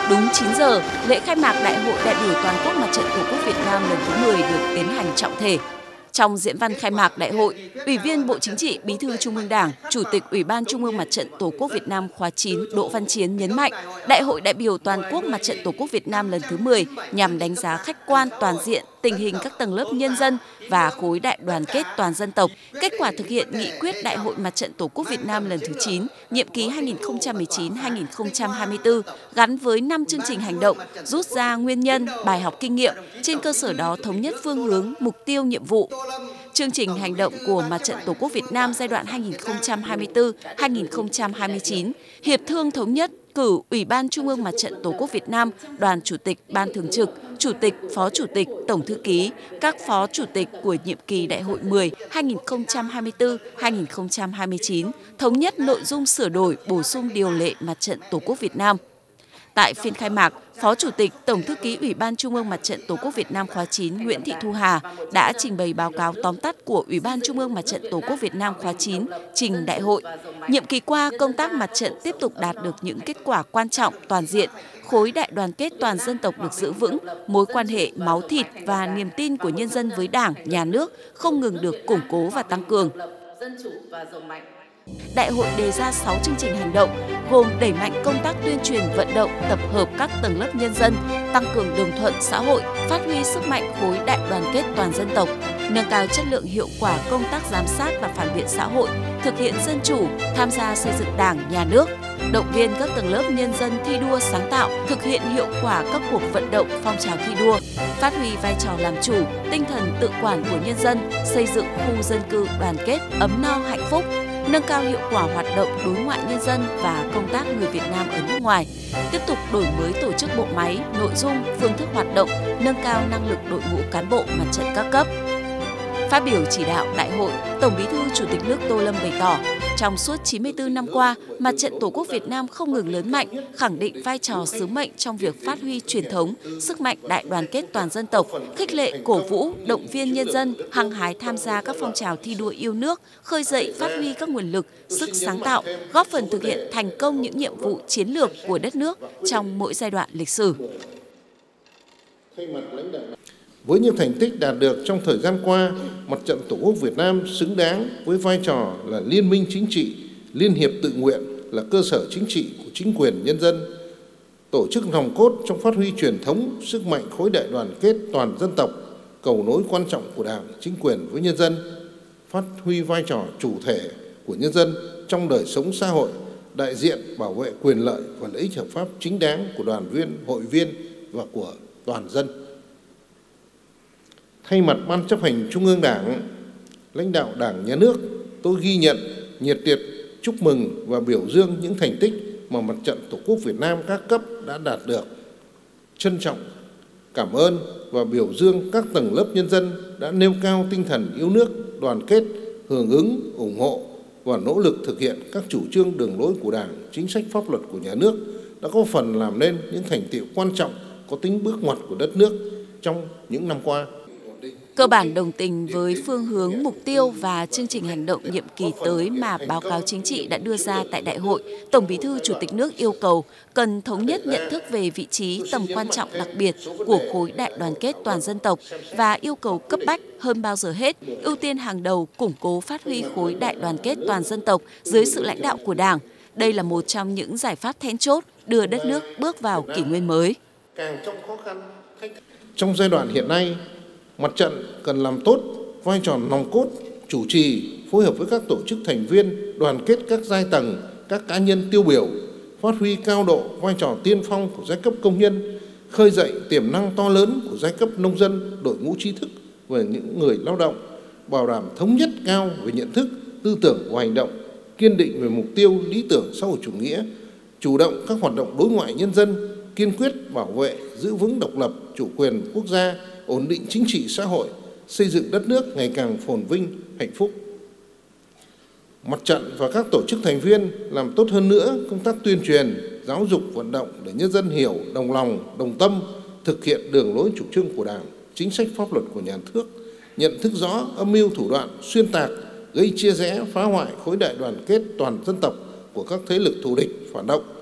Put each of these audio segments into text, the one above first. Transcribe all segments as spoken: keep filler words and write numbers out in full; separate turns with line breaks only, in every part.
Đúng chín giờ, lễ khai mạc Đại hội đại biểu toàn quốc Mặt trận Tổ quốc Việt Nam lần thứ mười được tiến hành trọng thể. Trong diễn văn khai mạc đại hội, Ủy viên Bộ Chính trị, Bí thư Trung ương Đảng, Chủ tịch Ủy ban Trung ương Mặt trận Tổ quốc Việt Nam khóa chín Đỗ Văn Chiến nhấn mạnh, Đại hội đại biểu toàn quốc Mặt trận Tổ quốc Việt Nam lần thứ mười nhằm đánh giá khách quan toàn diện tình hình các tầng lớp nhân dân và khối đại đoàn kết toàn dân tộc, kết quả thực hiện nghị quyết Đại hội Mặt trận Tổ quốc Việt Nam lần thứ chín, nhiệm kỳ hai nghìn không trăm mười chín đến hai nghìn không trăm hai mươi tư, gắn với năm chương trình hành động, rút ra nguyên nhân, bài học kinh nghiệm, trên cơ sở đó thống nhất phương hướng, mục tiêu, nhiệm vụ. Chương trình hành động của Mặt trận Tổ quốc Việt Nam giai đoạn hai nghìn không trăm hai mươi tư đến hai nghìn không trăm hai mươi chín, Hiệp thương thống nhất cử Ủy ban Trung ương Mặt trận Tổ quốc Việt Nam, Đoàn Chủ tịch, Ban Thường trực, Chủ tịch, Phó Chủ tịch, Tổng Thư ký, các Phó Chủ tịch của nhiệm kỳ Đại hội mười hai nghìn không trăm hai mươi tư đến hai nghìn không trăm hai mươi chín, thống nhất nội dung sửa đổi, bổ sung điều lệ Mặt trận Tổ quốc Việt Nam. Tại phiên khai mạc, Phó Chủ tịch, Tổng Thư ký Ủy ban Trung ương Mặt trận Tổ quốc Việt Nam khóa chín Nguyễn Thị Thu Hà đã trình bày báo cáo tóm tắt của Ủy ban Trung ương Mặt trận Tổ quốc Việt Nam khóa chín trình đại hội. Nhiệm kỳ qua, công tác mặt trận tiếp tục đạt được những kết quả quan trọng, toàn diện, khối đại đoàn kết toàn dân tộc được giữ vững, mối quan hệ máu thịt và niềm tin của nhân dân với Đảng, Nhà nước không ngừng được củng cố và tăng cường. Đại hội đề ra sáu chương trình hành động, gồm đẩy mạnh công tác tuyên truyền vận động, tập hợp các tầng lớp nhân dân, tăng cường đồng thuận xã hội, phát huy sức mạnh khối đại đoàn kết toàn dân tộc, nâng cao chất lượng hiệu quả công tác giám sát và phản biện xã hội, thực hiện dân chủ, tham gia xây dựng Đảng, Nhà nước, động viên các tầng lớp nhân dân thi đua sáng tạo, thực hiện hiệu quả các cuộc vận động phong trào thi đua, phát huy vai trò làm chủ, tinh thần tự quản của nhân dân, xây dựng khu dân cư đoàn kết, ấm no, hạnh phúc, nâng cao hiệu quả hoạt động đối ngoại nhân dân và công tác người Việt Nam ở nước ngoài, tiếp tục đổi mới tổ chức bộ máy, nội dung, phương thức hoạt động, nâng cao năng lực đội ngũ cán bộ mặt trận các cấp. Phát biểu chỉ đạo đại hội, Tổng Bí thư Chủ tịch nước Tô Lâm bày tỏ, trong suốt chín mươi tư năm qua, Mặt trận Tổ quốc Việt Nam không ngừng lớn mạnh, khẳng định vai trò sứ mệnh trong việc phát huy truyền thống, sức mạnh đại đoàn kết toàn dân tộc, khích lệ cổ vũ, động viên nhân dân hăng hái tham gia các phong trào thi đua yêu nước, khơi dậy phát huy các nguồn lực, sức sáng tạo, góp phần thực hiện thành công những nhiệm vụ chiến lược của đất nước trong mỗi giai đoạn lịch sử.
Với những thành tích đạt được trong thời gian qua, Mặt trận Tổ quốc Việt Nam xứng đáng với vai trò là liên minh chính trị, liên hiệp tự nguyện, là cơ sở chính trị của chính quyền nhân dân, tổ chức nòng cốt trong phát huy truyền thống, sức mạnh khối đại đoàn kết toàn dân tộc, cầu nối quan trọng của Đảng, chính quyền với nhân dân, phát huy vai trò chủ thể của nhân dân trong đời sống xã hội, đại diện bảo vệ quyền lợi và lợi ích hợp pháp chính đáng của đoàn viên, hội viên và của toàn dân. Thay mặt Ban chấp hành Trung ương Đảng, lãnh đạo Đảng, Nhà nước, tôi ghi nhận, nhiệt liệt chúc mừng và biểu dương những thành tích mà Mặt trận Tổ quốc Việt Nam các cấp đã đạt được. Trân trọng, cảm ơn và biểu dương các tầng lớp nhân dân đã nêu cao tinh thần yêu nước, đoàn kết, hưởng ứng, ủng hộ và nỗ lực thực hiện các chủ trương đường lối của Đảng, chính sách pháp luật của Nhà nước đã có phần làm nên những thành tựu quan trọng có tính bước ngoặt của đất nước trong những năm qua.
Cơ bản đồng tình với phương hướng, mục tiêu và chương trình hành động nhiệm kỳ tới mà báo cáo chính trị đã đưa ra tại đại hội, Tổng Bí thư Chủ tịch nước yêu cầu cần thống nhất nhận thức về vị trí tầm quan trọng đặc biệt của khối đại đoàn kết toàn dân tộc và yêu cầu cấp bách hơn bao giờ hết, ưu tiên hàng đầu củng cố phát huy khối đại đoàn kết toàn dân tộc dưới sự lãnh đạo của Đảng. Đây là một trong những giải pháp then chốt đưa đất nước bước vào kỷ nguyên mới.
Trong giai đoạn hiện nay, Mặt trận cần làm tốt vai trò nòng cốt, chủ trì, phối hợp với các tổ chức thành viên, đoàn kết các giai tầng, các cá nhân tiêu biểu, phát huy cao độ vai trò tiên phong của giai cấp công nhân, khơi dậy tiềm năng to lớn của giai cấp nông dân, đội ngũ trí thức và những người lao động, bảo đảm thống nhất cao về nhận thức, tư tưởng và hành động, kiên định về mục tiêu, lý tưởng xã hội chủ nghĩa, chủ động các hoạt động đối ngoại nhân dân, kiên quyết bảo vệ, giữ vững độc lập, chủ quyền quốc gia, ổn định chính trị xã hội, xây dựng đất nước ngày càng phồn vinh, hạnh phúc. Mặt trận và các tổ chức thành viên làm tốt hơn nữa công tác tuyên truyền, giáo dục, vận động để nhân dân hiểu, đồng lòng, đồng tâm, thực hiện đường lối chủ trương của Đảng, chính sách pháp luật của Nhà nước, nhận thức rõ âm mưu thủ đoạn xuyên tạc, gây chia rẽ, phá hoại khối đại đoàn kết toàn dân tộc của các thế lực thù địch, phản động,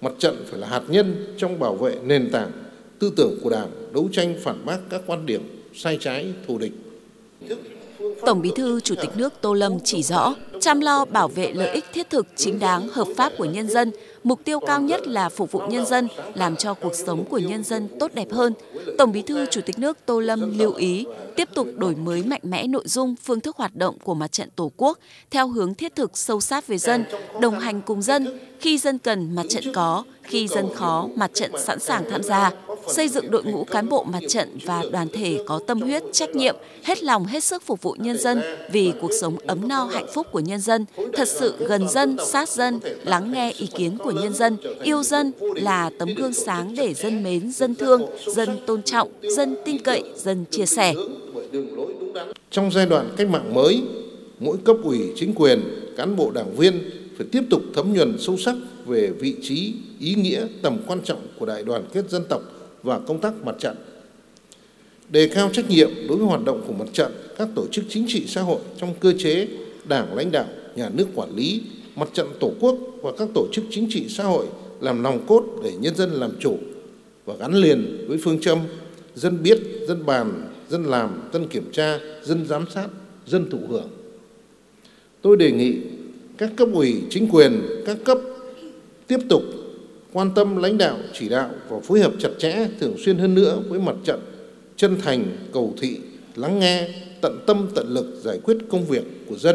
mặt trận phải là hạt nhân trong bảo vệ nền tảng tư tưởng của Đảng, đấu tranh phản bác các quan điểm sai trái, thù địch.
Tổng Bí thư Chủ tịch nước Tô Lâm chỉ rõ, chăm lo bảo vệ lợi ích thiết thực, chính đáng, hợp pháp của nhân dân, mục tiêu cao nhất là phục vụ nhân dân, làm cho cuộc sống của nhân dân tốt đẹp hơn. Tổng Bí thư Chủ tịch nước Tô Lâm lưu ý, tiếp tục đổi mới mạnh mẽ nội dung, phương thức hoạt động của Mặt trận Tổ quốc theo hướng thiết thực, sâu sát với dân, đồng hành cùng dân. Khi dân cần, mặt trận có; khi dân khó, mặt trận sẵn sàng tham gia. Xây dựng đội ngũ cán bộ mặt trận và đoàn thể có tâm huyết, trách nhiệm, hết lòng hết sức phục vụ nhân dân vì cuộc sống ấm no hạnh phúc của nhân dân, thật sự gần dân, sát dân, lắng nghe ý kiến của nhân dân, yêu dân, là tấm gương sáng để dân mến, dân thương, dân tôn trọng, dân tin cậy, dân chia sẻ.
Trong giai đoạn cách mạng mới, mỗi cấp ủy, chính quyền, cán bộ đảng viên phải tiếp tục thấm nhuần sâu sắc về vị trí, ý nghĩa, tầm quan trọng của đại đoàn kết dân tộc và công tác mặt trận. Đề cao trách nhiệm đối với hoạt động của mặt trận, các tổ chức chính trị xã hội trong cơ chế Đảng lãnh đạo, nhà nước quản lý, Mặt trận Tổ quốc và các tổ chức chính trị xã hội làm nòng cốt để nhân dân làm chủ và gắn liền với phương châm dân biết, dân bàn, dân làm, dân kiểm tra, dân giám sát, dân thụ hưởng. Tôi đề nghị các cấp ủy, chính quyền, các cấp tiếp tục quan tâm lãnh đạo, chỉ đạo và phối hợp chặt chẽ, thường xuyên hơn nữa với mặt trận, chân thành, cầu thị, lắng nghe, tận tâm, tận lực giải quyết công việc của dân.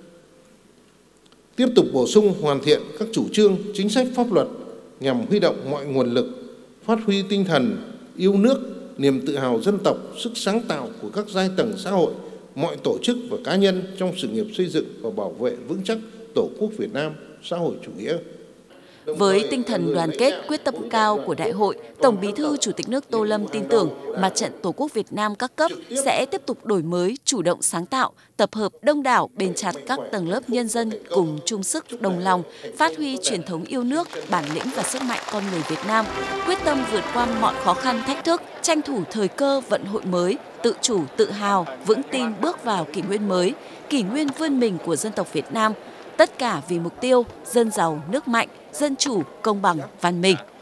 Tiếp tục bổ sung, hoàn thiện các chủ trương, chính sách pháp luật nhằm huy động mọi nguồn lực, phát huy tinh thần yêu nước, niềm tự hào dân tộc, sức sáng tạo của các giai tầng xã hội, mọi tổ chức và cá nhân trong sự nghiệp xây dựng và bảo vệ vững chắc Tổ quốc Việt Nam xã hội chủ nghĩa.
Với tinh thần đoàn kết, quyết tâm cao của đại hội, Tổng Bí thư Chủ tịch nước Tô Lâm tin tưởng Mặt trận Tổ quốc Việt Nam các cấp sẽ tiếp tục đổi mới, chủ động sáng tạo, tập hợp đông đảo, bền chặt các tầng lớp nhân dân cùng chung sức đồng lòng, phát huy truyền thống yêu nước, bản lĩnh và sức mạnh con người Việt Nam, quyết tâm vượt qua mọi khó khăn thách thức, tranh thủ thời cơ vận hội mới, tự chủ, tự hào, vững tin bước vào kỷ nguyên mới, kỷ nguyên vươn mình của dân tộc Việt Nam. Tất cả vì mục tiêu dân giàu, nước mạnh, dân chủ, công bằng, văn minh.